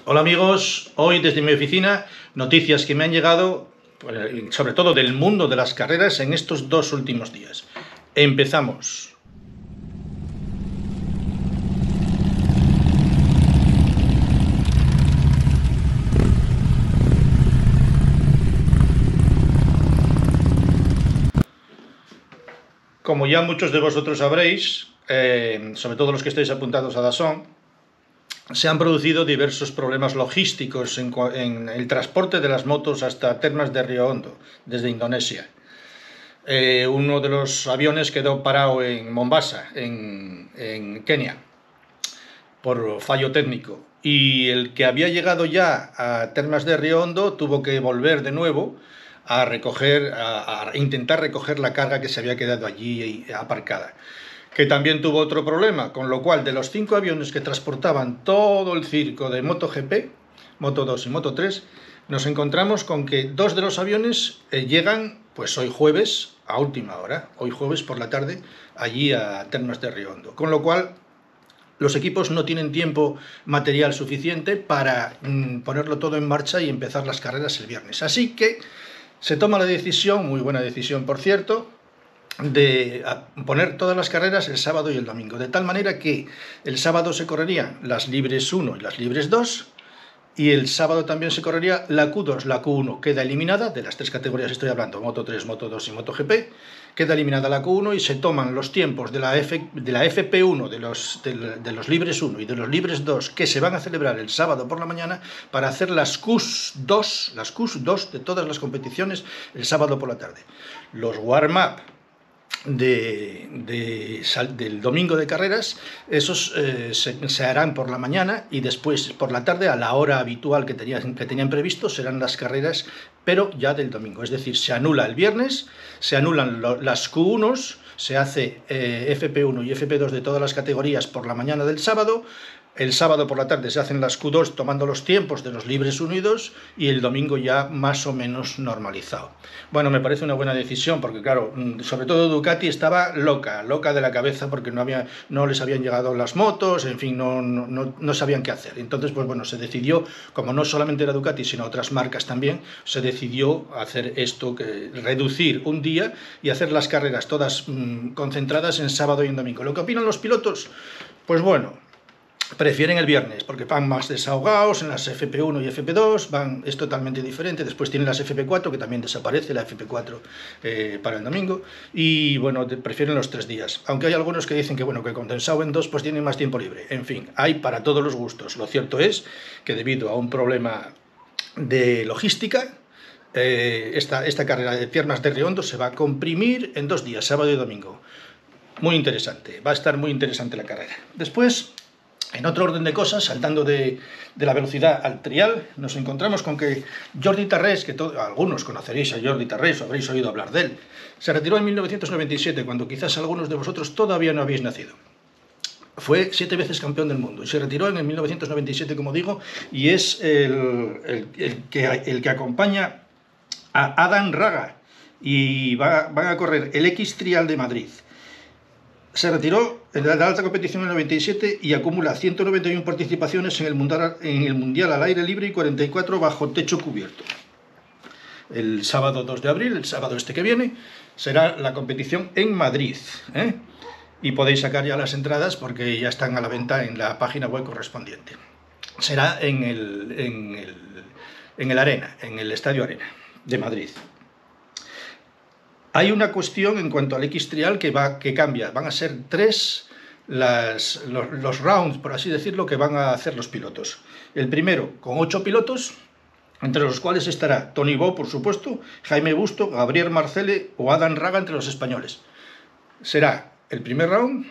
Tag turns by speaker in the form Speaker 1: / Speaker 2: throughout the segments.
Speaker 1: Hola amigos, hoy desde mi oficina noticias que me han llegado, sobre todo del mundo de las carreras en estos 2 últimos días. Empezamos. Como ya muchos de vosotros sabréis, sobre todo los que estáis apuntados a Dazón, se han producido diversos problemas logísticos en el transporte de las motos hasta Termas de Río Hondo, desde Indonesia. Uno de los aviones quedó parado en Mombasa, en Kenia, por fallo técnico. Y el que había llegado ya a Termas de Río Hondo tuvo que volver de nuevo a intentar recoger la carga que se había quedado allí aparcada, que también tuvo otro problema, con lo cual de los 5 aviones que transportaban todo el circo de MotoGP, Moto 2 y Moto 3, nos encontramos con que 2 de los aviones llegan pues hoy jueves a última hora, hoy jueves por la tarde, allí a Termas de Río Hondo, con lo cual los equipos no tienen tiempo material suficiente para ponerlo todo en marcha y empezar las carreras el viernes. Así que se toma la decisión, muy buena decisión por cierto, de poner todas las carreras el sábado y el domingo, de tal manera que el sábado se correrían las libres 1 y las libres 2, y el sábado también se correría la Q2, la Q1 queda eliminada, de las 3 categorías estoy hablando, Moto 3, Moto 2 y MotoGP, queda eliminada la Q1 y se toman los tiempos de la FP1, de los libres 1 y de los libres 2, que se van a celebrar el sábado por la mañana, para hacer las Q2 de todas las competiciones el sábado por la tarde. Los warm-up del domingo de carreras, esos se harán por la mañana, y después por la tarde, a la hora habitual que tenían previsto, serán las carreras, pero ya del domingo. Es decir, se anula el viernes, se anulan las Q1s, se hace FP1 y FP2 de todas las categorías por la mañana del sábado. El sábado por la tarde se hacen las Q2 tomando los tiempos de los libres 1 y 2, y el domingo ya más o menos normalizado. Bueno, me parece una buena decisión porque, claro, sobre todo Ducati estaba loca de la cabeza porque no les habían llegado las motos, en fin, no sabían qué hacer. Entonces, pues bueno, se decidió, como no solamente era Ducati, sino otras marcas también, se decidió hacer esto, reducir un día y hacer las carreras todas concentradas en sábado y en domingo. ¿Lo que opinan los pilotos? Pues bueno, prefieren el viernes porque van más desahogados. En las FP1 y FP2 es totalmente diferente. Después tienen las FP4, que también desaparece la FP4 para el domingo, y bueno, prefieren los 3 días, aunque hay algunos que dicen que bueno, que condensado en 2 pues tienen más tiempo libre. En fin, hay para todos los gustos. Lo cierto es que debido a un problema de logística, esta carrera de Termas de Río Hondo se va a comprimir en 2 días, sábado y domingo. Muy interesante, va a estar muy interesante la carrera. Después, en otro orden de cosas, saltando de la velocidad al trial, nos encontramos con que Jordi Tarrés, que algunos conoceréis a Jordi Tarrés o habréis oído hablar de él, se retiró en 1997, cuando quizás algunos de vosotros todavía no habéis nacido. Fue 7 veces campeón del mundo y se retiró en el 1997, como digo, y es el que acompaña a Adam Raga, y van a correr el X-Trial de Madrid. Se retiró en la alta competición en el 97 y acumula 191 participaciones en el mundial al aire libre y 44 bajo techo cubierto. El sábado 2 de abril, el sábado este que viene, será la competición en Madrid, y podéis sacar ya las entradas porque ya están a la venta en la página web correspondiente. Será en el Arena, en el Estadio Arena de Madrid. Hay una cuestión en cuanto al X-Trial que cambia. Van a ser 3 los rounds, por así decirlo, que van a hacer los pilotos. El primero con 8 pilotos, entre los cuales estará Tony Bow, por supuesto, Jaime Busto, Gabriel Marcele o Adam Raga entre los españoles. Será el primer round,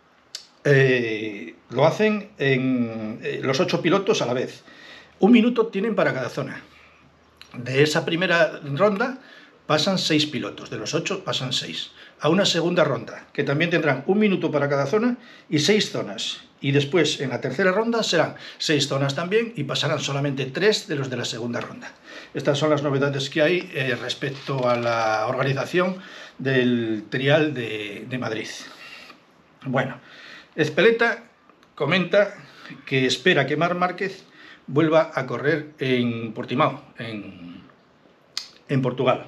Speaker 1: lo hacen los 8 pilotos a la vez. 1 minuto tienen para cada zona. De esa primera ronda pasan 6 pilotos, de los 8 pasan 6, a una segunda ronda, que también tendrán 1 minuto para cada zona y 6 zonas. Y después, en la tercera ronda, serán 6 zonas también y pasarán solamente 3 de los de la segunda ronda. Estas son las novedades que hay respecto a la organización del Trial de Madrid. Bueno, Ezpeleta comenta que espera que Marc Márquez vuelva a correr en Portimao, en Portugal.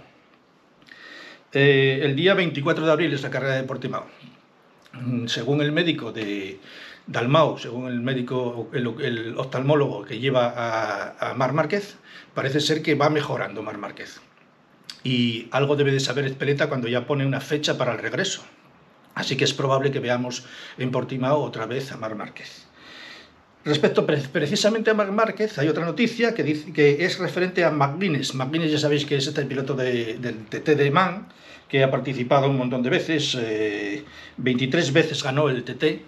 Speaker 1: El día 24 de abril es la carrera de Portimao. Según el médico de Dalmau, según el médico, el oftalmólogo que lleva a Marc Márquez, parece ser que va mejorando Marc Márquez. Y algo debe de saber Ezpeleta cuando ya pone una fecha para el regreso. Así que es probable que veamos en Portimao otra vez a Marc Márquez. Respecto precisamente a Marc Márquez, hay otra noticia que dice que es referente a McGuinness. McGuinness, ya sabéis que es este piloto del TT de Man, que ha participado un montón de veces, 23 veces ganó el TT,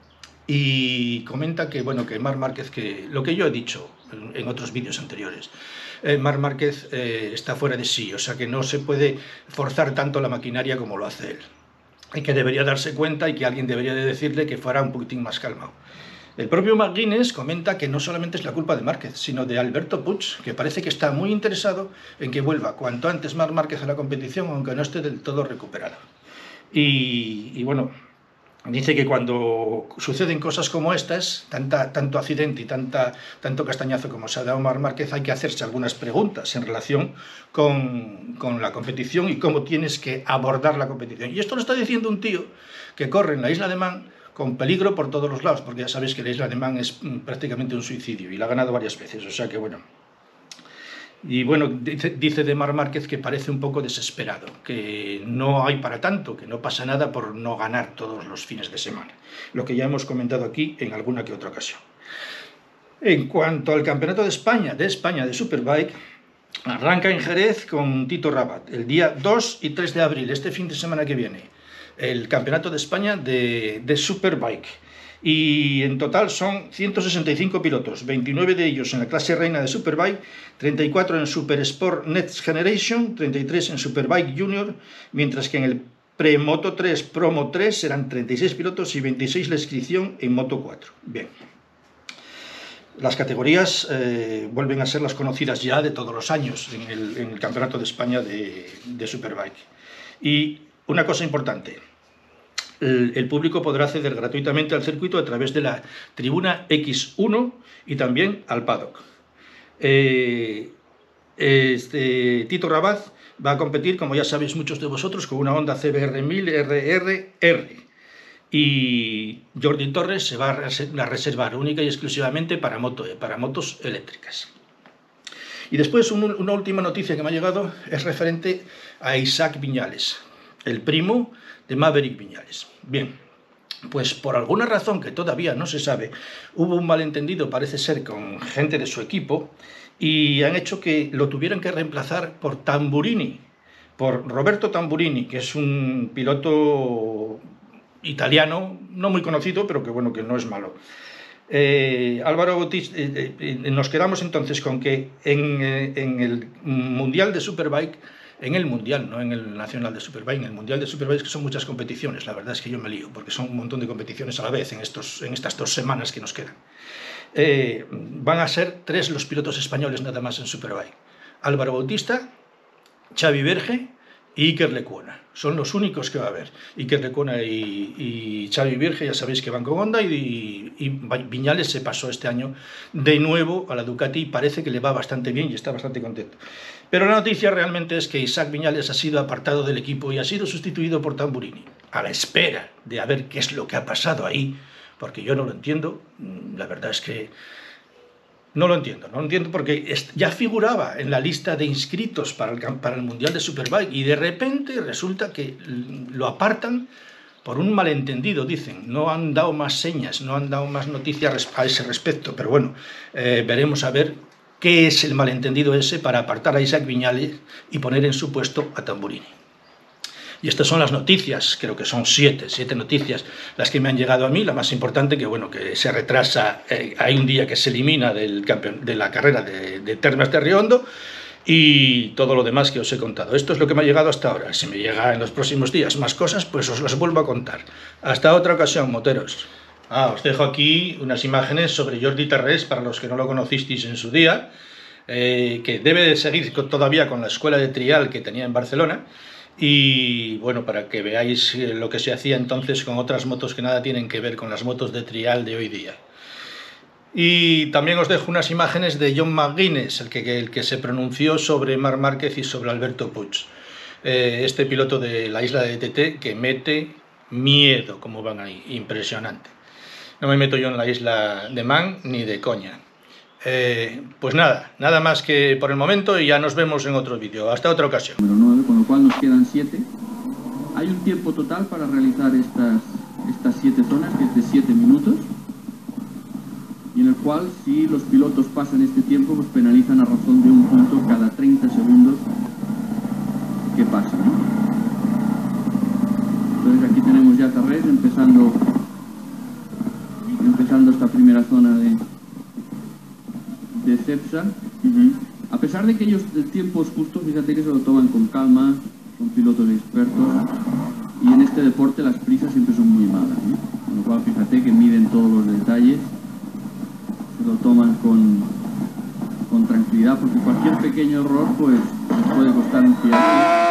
Speaker 1: y comenta que, bueno, que Marc Márquez, que lo que yo he dicho en otros vídeos anteriores, Marc Márquez está fuera de sí, o sea que no se puede forzar tanto la maquinaria como lo hace él, y que debería darse cuenta y que alguien debería de decirle que fuera un poquitín más calmado. El propio McGuinness comenta que no solamente es la culpa de Márquez, sino de Alberto Puig, que parece que está muy interesado en que vuelva cuanto antes Marc Márquez a la competición, aunque no esté del todo recuperado. Y bueno, dice que cuando suceden cosas como estas, tanto accidente y tanto castañazo como se ha dado Marc Márquez, hay que hacerse algunas preguntas en relación con la competición y cómo tienes que abordar la competición. Y esto lo está diciendo un tío que corre en la isla de Man con peligro por todos los lados, porque ya sabéis que la isla de Man es prácticamente un suicidio y la ha ganado varias veces, o sea que bueno. Y bueno, dice de Marc Márquez que parece un poco desesperado, que no hay para tanto, que no pasa nada por no ganar todos los fines de semana, lo que ya hemos comentado aquí en alguna que otra ocasión. En cuanto al Campeonato de España de Superbike, arranca en Jerez con Tito Rabat, el día 2 y 3 de abril, este fin de semana que viene, el Campeonato de España de Superbike. Y en total son 165 pilotos, 29 de ellos en la clase reina de Superbike, 34 en Super Sport Next Generation, 33 en Superbike Junior, mientras que en el Pre-Moto 3 Promo 3 serán 36 pilotos y 26 la inscripción en Moto 4. Bien. Las categorías vuelven a ser las conocidas ya de todos los años en el Campeonato de España de Superbike. Y una cosa importante, el público podrá acceder gratuitamente al circuito a través de la tribuna X1 y también al paddock. Tito Rabat va a competir, como ya sabéis muchos de vosotros, con una Honda CBR 1000 RRR. Y Jordi Torres se va a reservar única y exclusivamente para motos eléctricas. Y después una última noticia que me ha llegado es referente a Isaac Viñales, el primo de Maverick Viñales. Bien, pues por alguna razón que todavía no se sabe, hubo un malentendido, parece ser, con gente de su equipo, y han hecho que lo tuvieran que reemplazar por Tamburini, por Roberto Tamburini, que es un piloto italiano, no muy conocido, pero que bueno, que no es malo. Álvaro Bautista, nos quedamos entonces con que en el Mundial de Superbike, en el Mundial, no en el Nacional de Superbike, en el Mundial de Superbike, que son muchas competiciones, la verdad es que yo me lío, porque son un montón de competiciones a la vez en estas 2 semanas que nos quedan. Van a ser 3 los pilotos españoles nada más en Superbike: Álvaro Bautista, Xavi Verge y Iker Lecuona. Son los únicos que va a haber. Iker Lecuona y Xavi Verge ya sabéis que van con Honda, y Viñales se pasó este año de nuevo a la Ducati y parece que le va bastante bien y está bastante contento. Pero la noticia realmente es que Isaac Viñales ha sido apartado del equipo y ha sido sustituido por Tamburini, a la espera de a ver qué es lo que ha pasado ahí, porque yo no lo entiendo. La verdad es que no lo entiendo porque ya figuraba en la lista de inscritos para el Mundial de Superbike y de repente resulta que lo apartan por un malentendido, dicen. No han dado más señas, no han dado más noticias a ese respecto, pero bueno, veremos a ver qué es el malentendido ese para apartar a Isaac Viñales y poner en su puesto a Tamburini. Y estas son las noticias, creo que son 7 noticias las que me han llegado a mí. La más importante, que bueno, que se retrasa, hay un día que se elimina de la carrera de Termas de Riondo, y todo lo demás que os he contado. Esto es lo que me ha llegado hasta ahora. Si me llega en los próximos días más cosas, pues os las vuelvo a contar. Hasta otra ocasión, moteros. Os dejo aquí unas imágenes sobre Jordi Tarrés, para los que no lo conocisteis en su día, que debe de seguir todavía con la escuela de trial que tenía en Barcelona. Y bueno, para que veáis lo que se hacía entonces con otras motos que nada tienen que ver con las motos de trial de hoy día. Y también os dejo unas imágenes de John McGuinness, el que se pronunció sobre Marc Márquez y sobre Alberto Puig. Este piloto de la isla de TT que mete miedo, como van ahí, impresionante. No me meto yo en la isla de Man ni de coña. Pues nada más que por el momento y ya nos vemos en otro vídeo. Hasta otra ocasión.
Speaker 2: Número 9, con lo cual nos quedan 7. Hay un tiempo total para realizar estas 7 zonas, que es de 7 minutos. Y en el cual, si los pilotos pasan este tiempo, pues penalizan a razón de un punto cada 30 segundos que pasan, ¿no? Entonces aquí tenemos ya Tarrés empezando esta primera zona de Cepsa. A pesar de que ellos el tiempo es justo, fíjate que se lo toman con calma, son pilotos expertos, y en este deporte las prisas siempre son muy malas, ¿no? Con lo cual fíjate que miden todos los detalles, se lo toman con tranquilidad, porque cualquier pequeño error pues les puede costar un fiasco.